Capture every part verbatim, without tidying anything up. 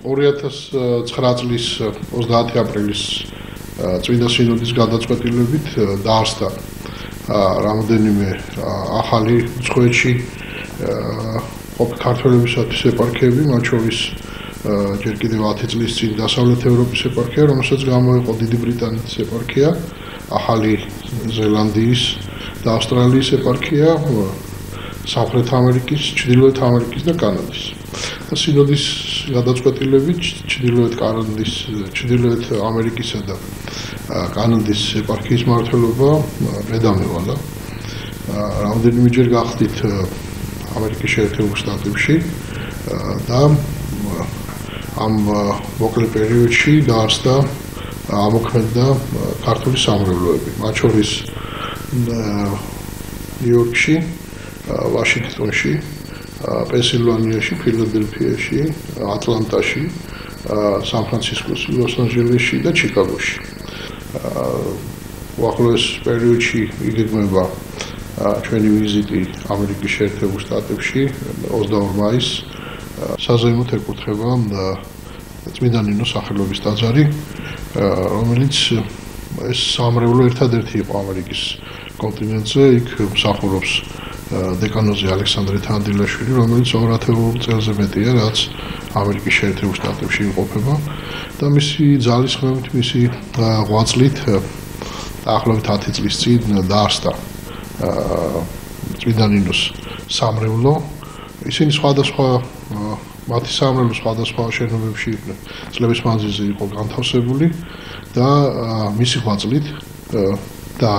ორი ათას ცხრა წლის ოცდაათი აპრილის წმინდა სინოდის გადაწყვეტილებით დაარსდა რამდენიმე ახალი წვეთში ყოფილი ქართველებისათვის ეპარქიები, მათ შორის ჯერ კიდევ ათი წლის წინ დასავლეთ ევროპის ეპარქია, რომელსაც გამოიყო დიდი ბრიტანეთის ეპარქია, ახალი ზელანდიის და ავსტრალიის ეპარქია, სამხრეთ ამერიკის, ჩრდილოეთ ამერიკის და კანადის. სინოდის გადაწყვეტილებით ჩრდილოეთ კანადის, ჩრდილოეთ ამერიკისა და კანადის ეპარქიის მმართველობა მე დამევალა. რამდენიმეჯერ გახდით ამერიკის შეერთებულ შტატებში და ამ მოკლე პერიოდში დაარსდა ამოქმედა ქართული სამრევლოები, მათ შორის ნიუ-იორკში, ვაშინგტონში, პენსილვანიაში, ფილადელფიაში, ატლანტაში, სან-ფრანცისკოში, ლოს-ანჯელესში და ჩიკაგოში. უახლოეს პერიოდში იგეგმება ჩვენი ვიზიტი ამერიკის შეერთებულ შტატებში ოცდაორ მაისს საზეიმოდ ეკურთხება წმინდა ნინოს სახელობის ტაძარი, რომელიც ეს სამრევლო ერთადერთი იყო ამერიკის კონტინენტზე, იქ მსახურობს დეკანოზი ალექსანდრე თანდილაშვილი, რომელიც ორ ათეულ წელზე მეტია, რაც ამერიკის შეერთებულ შტატებში იმყოფება და მისი ძალისხმევით, მისი ღვაწლით დაახლოებით ათი წლის წინ დაარსდა წმინდა ნინოს სამრევლო. ისინი სხვადასხვა მათი სამრევლო სხვადასხვა შენობებში წლების მანძილზე იყო განთავსებული და მისი ღვაწლით და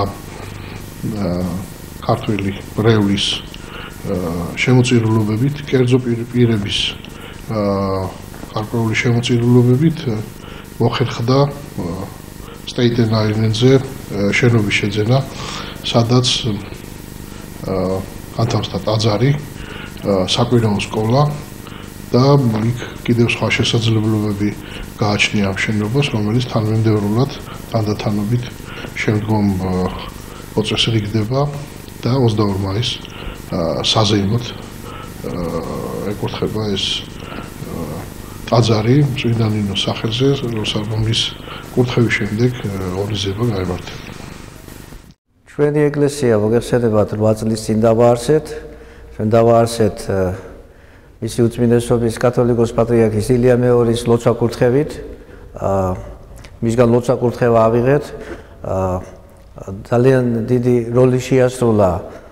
ქართველი ბრევლის შემოწირულობებით, კერძო პირების გარკვეული შემოწირულობებით მოხერხდა Staten Islandზე შენობის შეძენა, სადაც განთავსდა ტაძარი, საკვირაო სკოლა და იქ კიდევ სხვა შესაძლებლობები გააჩნია ამ შენობას, რომელიც თანმიმდევრულად თანდათანობით შემდგომ პროცესში რიგდება და ოცდაორ მაისს საზეიმოდ ეკურთხება ეს ტაძარი წმინდა ნინოს სახელზე, რომლის კურთხევის შემდეგ ორი ზება გაიმართება. ჩვენი ეკლესია მოგეხსენებათ რვა წლის წინ დავაარსეთ, ჩვენ დავაარსეთ მისი უწმინდესობის კათოლიკოს პატრიარქის ილია მეორის ლოცვა კურთხევით, მისგან ლოცვა კურთხევა ავიღეთ, ძალიან დიდი როლი შეასრულა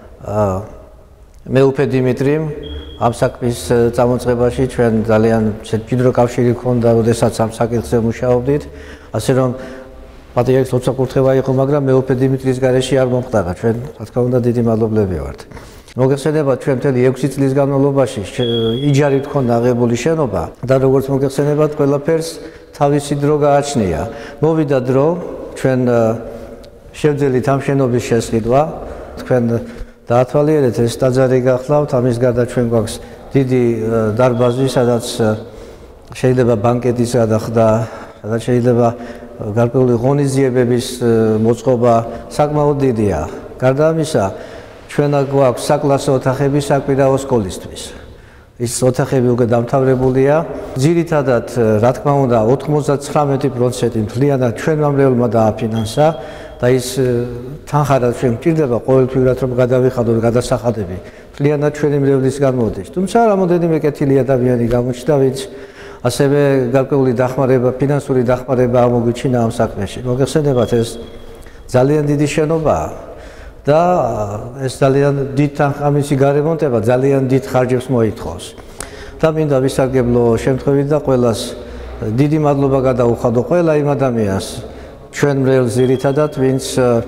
მეუფე დიმიტრიმ ამ საქმის წამოწყებაში, ჩვენ ძალიან მჭიდრო კავშირი ჰქონდა, როდესაც ამ საკითხზე მუშაობდით, ასე რომ პატრიარქის ლოცვა კურთხევა იყო, მაგრამ მეუფე დიმიტრის გარეშე არ მომხდარა, ჩვენ რა თქმა უნდა დიდი მადლობლები ვართ. მოგეხსენებათ, ჩვენ მთელი ექვსი წლის განმავლობაში იჯარით ჰქონდა აღებული შენობა და როგორც მოგეხსენებათ, ყველაფერს თავისი დრო გააჩნია. მოვიდა დრო, ჩვენ შევძელით ამ შენობის შესყიდვა, თქვენ დაათვალიერეთ, ეს ტაძარი გახლავთ, ამის გარდა ჩვენ გვაქვს დიდი დარბაზი, სადაც შეიძლება ბანკეტის გადახდა, სადაც შეიძლება გარკვეული ღონისძიებების მოწყობა საკმაოდ დიდია. გარდა ამისა, ჩვენ გვაქვს საკლასო ოთახები საკვირაო სკოლისთვის. ის ოთახები უკვე დამთავრებულია. ძირითადად, რა თქმა უნდა, ოთხმოცდათცხრამეტი პროცენტი მთლიანად ჩვენმა მრევლმა დააფინანსა და ის თანხარად ჩვენ გვჭირდება ყოველთვიურად რომ გადავიხადოთ გადასახადები. მთლიანად ჩვენი მრევლის გამოდის. თუმცა რამოდენიმე კეთილი ადამიანი გამოჩნდა, ვინც ასევე გარკვეული დახმარება, ფინანსური დახმარება ამოგვიჩინა ამ საქმეში. მოგეხსენებათ, ეს ძალიან დიდი შენობაა და ეს ძალიან დიდ ამისი გარემონტება ძალიან დიდ ხარჯებს მოითხოვს. და მინდა ვისარგებლო შემთხვევით და ყველას დიდი მადლობა გადაუხადო ყველა იმ ადამიანს, ჩვენ მრევლს ძირითადად, ვინც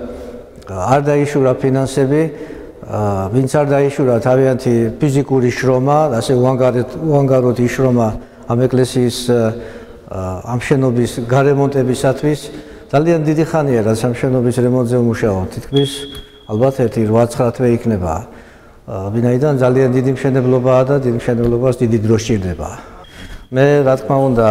არ დაიშურა ფინანსები, ვინც არ დაიშურა თავიანთი ფიზიკური შრომა, ასე უანგაროდ იშრომა ამ ეკლესიის ამ შენობის გარემონტებისათვის. ძალიან დიდი ხანია, რაც ამ შენობის რემონტზე ვმუშაობ. თითქმის ალბათ ერთი რვა ცხრა თვე იქნება. ვინაიდან ძალიან დიდი მშენებლობაა და დიდ მშენებლობას დიდი დრო სჭირდება. მე რა თქმა უნდა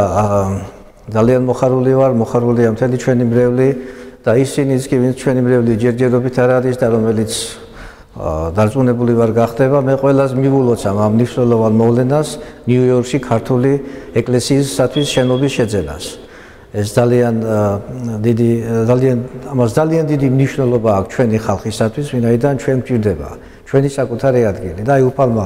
ძალიან მოხარული ვარ, მოხარულია მთელი ჩვენი მრევლი და ისინიც კი, ვინც ჩვენი მრევლი ჯერჯერობით არ არის და რომელიც დარწმუნებული ვარ გახდება, მე ყველას მივულოცავ ამ მნიშვნელოვან მოვლენას ნიუ-იორკში ქართული ეკლესიისათვის შენობის შეძენას. ეს ძალიან დიდი ძალიან ამას ძალიან დიდი მნიშვნელობა აქვს ჩვენი ხალხისათვის, ვინაიდან ჩვენ გვჭირდება ჩვენი საკუთარი ადგილი და აი უფალმა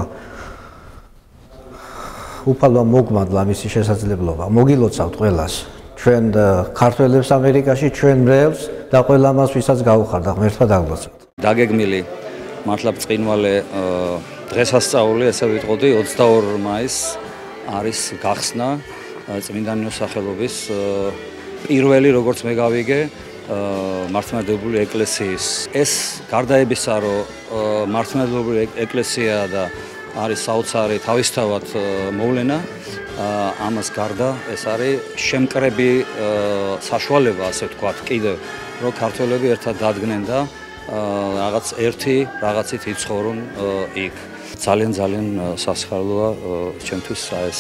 უფალმა მოგმადლა მისი შესაძლებლობა. მოგილოცავთ ყველას. ჩვენ ქართველებს ამერიკაში, ჩვენ მრევლს და ყველა მას ვისაც გაუხარდა ღმერთმა დაგლოცავთ. დაგეგმილი მართლა ბრწყინვალე დღესასწაული, ესე ვიტყოდი, ოცდაორი მაისს არის გახსნა წმინდა ნინოს სახელობის პირველი, როგორც მე გავიგე, მართლმადიდებლური ეკლესიის. ეს გარდა ებისა, რომ მართლმადიდებლური ეკლესია და არის საოცარი თავისთავად მოვლენა, ამას გარდა ეს არის შემკრები საშუალება, ასე ვთქვათ, კიდევ რომ ქართველები ერთად დადგნენ და რაღაც ერთი რაღაცით იცხოვრონ იქ. ძალიან ძალიან სასიხარულოა ჩემთვის ეს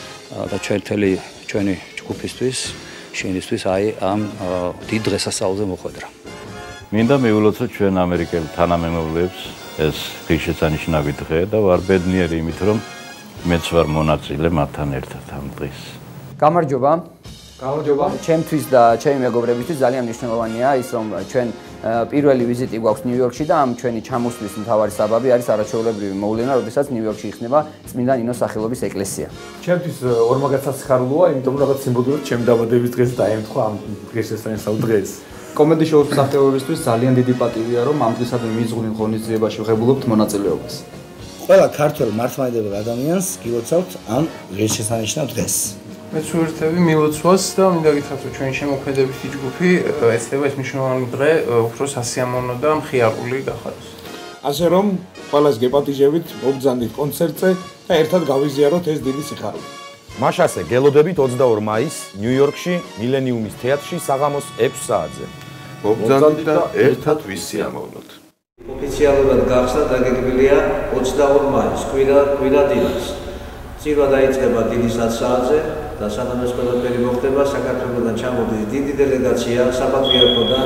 და ჩვენი ჩვენი ჯგუფისთვის, შინისთვის აი ამ დიდ დღესასწაულზე მოხვედრა. მინდა მივულოცო ჩვენ ამერიკელ თანამემამულეებს ეს ღირსშესანიშნავი დღე და ვარ ბედნიერი იმით, რომ მეც ვარ მონაწილე მათთან ერთად ამ დღეს. გამარჯობა. გამარჯობა. ჩემთვის და ჩემი მეგობრებისთვის ძალიან მნიშვნელოვანია ის, რომ ჩვენ პირველი ვიზიტი გვაქვს ნიუ-იორკში და ამ ჩვენი ჩამოსვლის მთავარი საბაბი არის არაჩვეულებრივი მოვლენა, როდესაც ნიუ-იორკში იხსნება წმინდა ნინოს სახელობის ეკლესია. ჩემთვის ორმაგად სასიხარულოა, იმიტომ რომ რაღაც სიმბოლურად ჩემი დაბადების დღეს დაემთხვა ამ ღირსშესანიშნავ დღეს. კომედი შოუს მსახიობებისთვის ძალიან დიდი პატივია, რომ ამ დღისადმი მიზღვნილ ღონისძიებაში ვღებულობთ მონაწილეობას. ყველა ქართველ მართლმადიდებელ ადამიანს გილოცავთ ამ ღირსშესანიშნავ დღეს. მეც ვერთები მილოცვას და მინდა გითხრათ, რომ ჩვენი შემოქმედებითი ჯგუფი ეცდება ეს მნიშვნელოვანი დღე უფრო სასიამოვნო და მხიარული გახადოს. ასე რომ ყველას გეპატიჟებით, მოგბრძანდით კონცერტზე და ერთად გავიზიაროთ ეს დიდი სიხარული. მაშასე გელოდებით ოცდაორი მაისს ნიუ-იორკში მილენიუმის თეატრში საღამოს ექვს საათზე. მოგბრძანდით და ერთად ვისიამოვნოთ. ოფიციალურად გახსნა დაგეგმილია ოცდაორი მაისს, კვირა კვირა დილის. წირვა დაიწყება დილის ათს საათზე და სანამ ეს ყველაფერი მოხდება, საქართველოსგან ჩამოდის დიდი დელეგაცია საპატრიარქოდან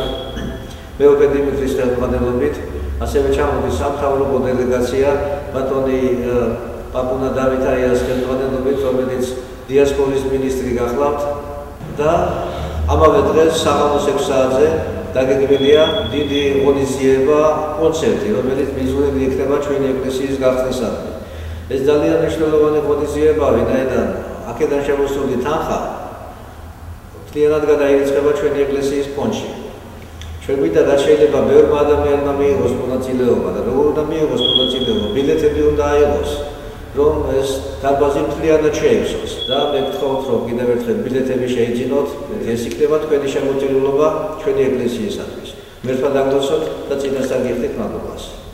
მეუფე დიმიტრის ხელმძღვანელობით, ასევე ჩამოდის სამთავრობო დელეგაცია ბატონი პაპუნა დავითაშვილი-ს ხელმძღვანელობით, რომელიც დიასპორის მინისტრი გახლავთ და ამავე დღეს საღამოს ექვს საათზე დაგეგმილია დიდი ღონისძიება კონცერტი, რომელიც მიზნული იქნება ჩვენი ეკლესიის გახსნისადმი. ეს ძალიან მნიშვნელოვანი ღონისძიება, ვინაიდან აქედან შემოსული თანხა მთლიანად გადაირიცხება ჩვენი ეკლესიის ფონდში. ჩვენ გვინდა რაც შეიძლება ბევრმა ადამიანმა მიიღოს მონაწილეობა და როგორ უნდა მიიღოს მონაწილეობა, ბილეთები უნდა აიღოს, რომ ეს დარბაზი მთლიანად შეივსოს და მე გთხოვთ, რომ კიდევ ერთხელ ბილეთები შეიძინოთ, ეს იქნება თქვენი შემოწირულობა ჩვენი ეკლესიისათვის. მერთმა დაგლოცოთ და წინასწარ გიხდით მადლობას.